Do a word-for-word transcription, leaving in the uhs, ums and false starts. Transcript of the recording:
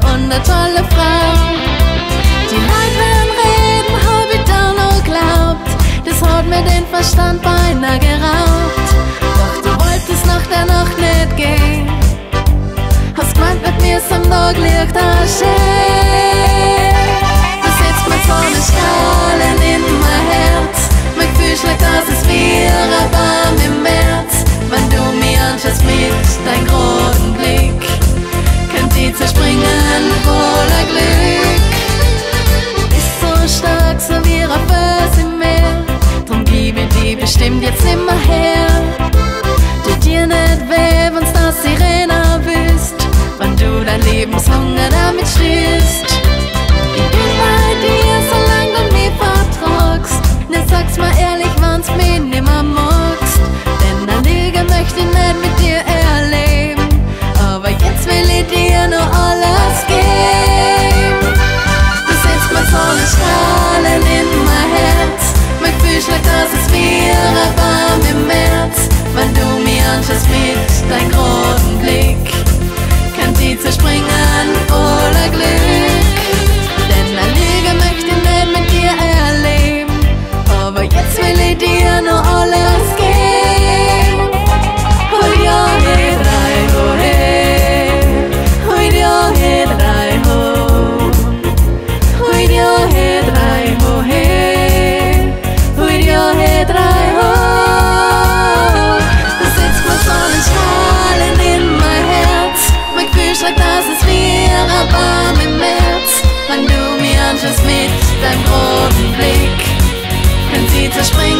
und eine tolle Frau. Die Leute werden reden, hab ich da noch glaubt, das hat mir den Verstand beinahe geraubt. Doch du wolltest nach der Nacht nicht gehen, hast gemeint, mit mir am Tag liegt ein schön. Du sitzt mit Sonnenstrahlen in mein Herz, mein Gefühl schlägt, dass es wie ein Baum im März. Wenn du mich anschaust mit deinem großen Blick, könnt ihr zerspringen voller Glück. Bist so stark, so wie ein Fels im Meer, drum gebe ich die bestimmt jetzt immer her. Tut dir nicht weh, wenn's das Sirene bist, wenn du dein Lebenshunger damit stillst. Ich bin bei dir, solange du mich vertragst. Ne, sag's mal ehrlich, wenn's mich nimmer magst, denn eine Lüge möchte ich nicht mit dir erleben. Aber jetzt will ich dir nur alles geben. Du sitzt mit Sonnenstrahlen in mein Herz, mein Gefühl schlägt, dass es wie ein Baum im März. Wenn du mich anschaust mit deinem großen Blick, könnt ihr zerspringen voller Glück. Denn eine Lüge möchte ich nicht mit dir erleben, aber jetzt will ich dir nur alles geben. Hui ja, he, drei, ho, he. Hui ja, he, drei, ho. Hui ja, he, drei, ho, he. Hui ja, he, drei, ho. Du sitzt mit Sonnenstrahlen in mein Herz, mein Gefühl schlägt, dass es wie ein Baum im März. Wenn du mich anschaust mit deinem großen Blick, könnt ihr zerspringen